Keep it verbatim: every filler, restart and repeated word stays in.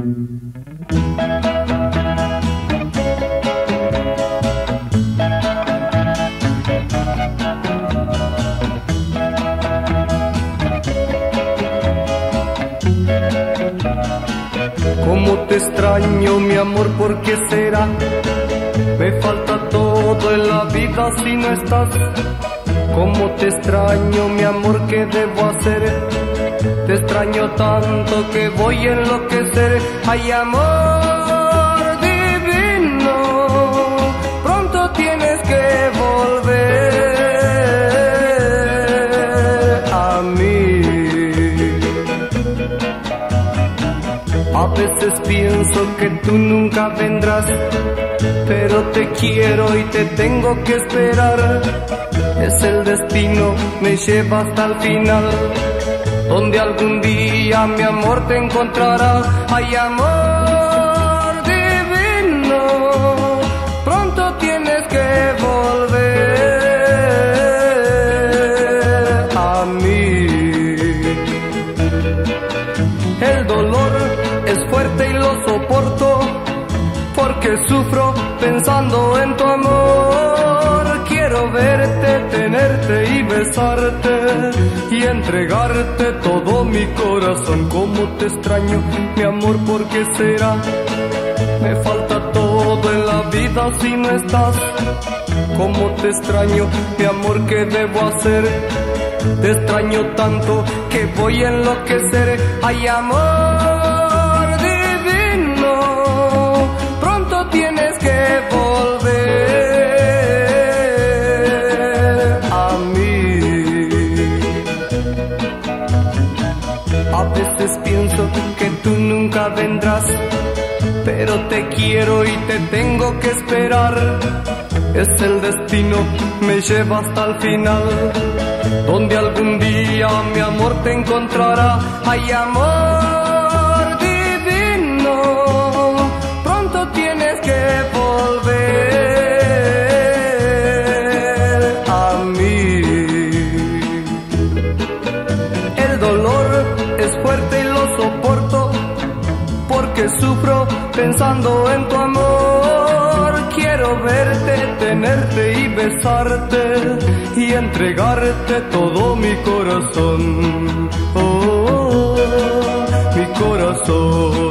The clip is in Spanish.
Cómo te extraño, mi amor, ¿por qué será? Me falta todo en la vida si no estás. Cómo te extraño, mi amor, ¿qué debo hacer? Te extraño tanto que voy a enloquecer. Ay, amor divino, pronto tienes que volver a mí. A veces pienso que tú nunca vendrás, pero te quiero y te tengo que esperar. Es el destino, me lleva hasta el final, donde algún día mi amor te encontrará. Ay, amor divino, pronto tienes que volver a mí. El dolor es fuerte y lo soporto, porque sufro pensando en tu amor. Quiero verte, tenerte y besarte y entregarte todo mi corazón. Cómo te extraño, mi amor, ¿por qué será? Me falta todo en la vida si no estás. Cómo te extraño, mi amor, ¿qué debo hacer? Te extraño tanto que voy a enloquecer. Ay, amor divino, pronto tienes que volver a mí. A veces pienso que tú nunca vendrás, pero te quiero y te tengo que esperar. Es el destino, me lleva hasta el final, donde algún día mi amor te encontrará. Ay, amor divino, pronto tienes que volver a mí. El dolor es fuerte y lo soporto, porque sufro pensando en tu amor. Quiero verte, tenerte y besarte y entregarte todo mi corazón. Oh, oh, oh, mi corazón.